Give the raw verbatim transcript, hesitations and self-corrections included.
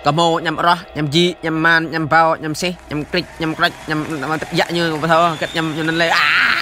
cầm mô nhầm ro nhầm gì nhầm man nhầm bao nhầm xe nhầm click nhầm click nhầm dạ như thôi kết nhầm nhầm lên à